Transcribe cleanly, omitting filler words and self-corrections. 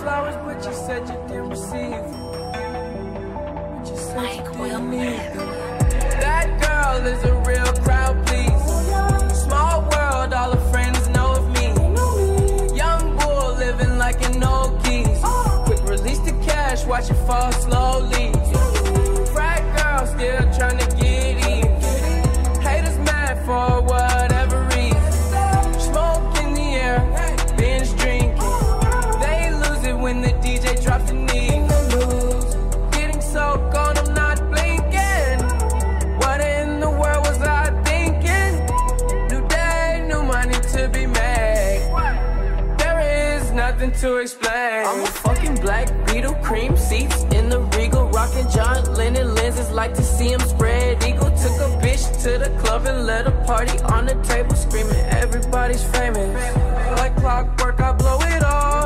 flowers, but you said you didn't receive them. But you said you didn't need them. That girl is a real crowd, please. Small world, all her friends know of me. Young bull living like an old geese. Quick release the cash, watch it fall slowly. Frat girl still trying to get even. Haters mad for whatever reason. Smoke in the air, binge drinking. They lose it when the DJ drops the knee. Getting so gone, I'm not blinking. What in the world was I thinking? New day, new money to be made. There is nothing to explain. I'm a fucking black Beetle, cream seats in the Regal, rocking John Lennon lenses, like to see him spread eagle. Took a bitch to the club and let a party on the table, screaming everybody's famous. Like clockwork, I blow it all.